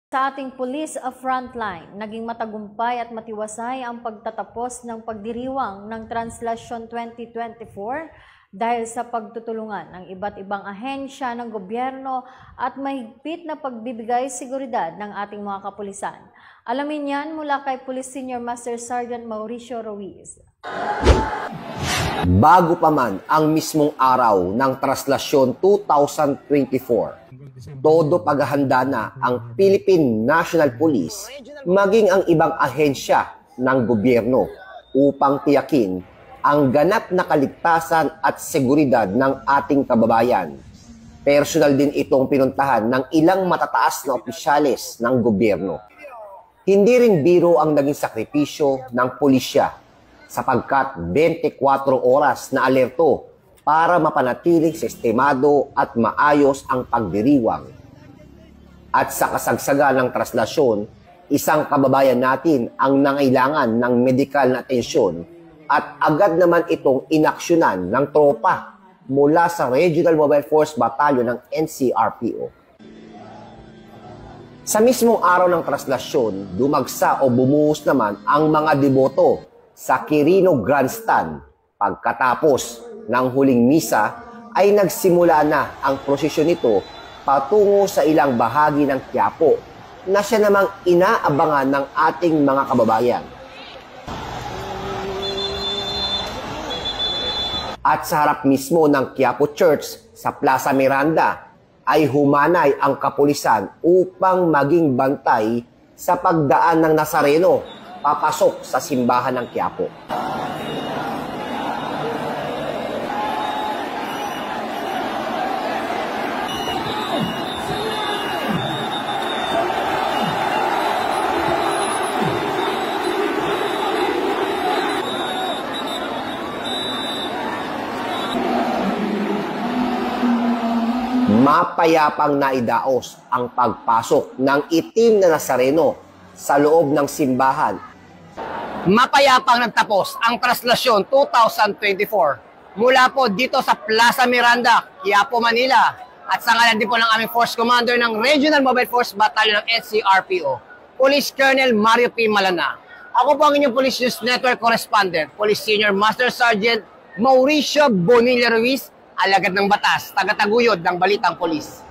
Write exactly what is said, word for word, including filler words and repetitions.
Sa ating Police Frontline, naging matagumpay at matiwasay ang pagtatapos ng pagdiriwang ng Translasyon twenty twenty-four dahil sa pagtutulungan ng iba't ibang ahensya ng gobyerno at mahigpit na pagbibigay seguridad ng ating mga kapulisan. Alamin yan mula kay Police Senior Master Sergeant Mauricio Ruiz. Bago pa man ang mismong araw ng Translasyon two thousand twenty-four, todo paghahanda na ang Philippine National Police maging ang ibang ahensya ng gobyerno upang tiyakin ang ganap na kaligtasan at seguridad ng ating kababayan. Personal din itong pinuntahan ng ilang matataas na opisyales ng gobyerno. Hindi rin biro ang naging sakripisyo ng pulisya sapagkat twenty-four oras na alerto para mapanatiling sistemado at maayos ang pagdiriwang. At sa kasagsagan ng translasyon, isang kababayan natin ang nangailangan ng medikal na atensyon at agad naman itong inaksyonan ng tropa mula sa Regional Mobile Force Battalion ng N C R P O. Sa mismong araw ng translasyon, dumagsa o bumuhos naman ang mga deboto sa Quirino Grandstand. Pagkatapos ng huling misa ay nagsimula na ang prosesyon nito patungo sa ilang bahagi ng Quiapo na siya namang inaabangan ng ating mga kababayan. At sa harap mismo ng Quiapo Church sa Plaza Miranda ay humanay ang kapulisan upang maging bantay sa pagdaan ng Nazareno papasok sa simbahan ng Quiapo. Mapayapang naidaos ang pagpasok ng itim na Nazareno sa loob ng simbahan. Mapayapang nagtapos ang Translasyon two thousand twenty-four mula po dito sa Plaza Miranda, Quiapo, Manila, at sa ngalan din po ng aming Force Commander ng Regional Mobile Force Battalion ng N C R P O, Police Colonel Mario P. Malana. Ako po ang inyong Police News Network Correspondent, Police Senior Master Sergeant Mauricio Bonilla Ruiz, alagad ng batas, tagataguyod ng Balitang Polis.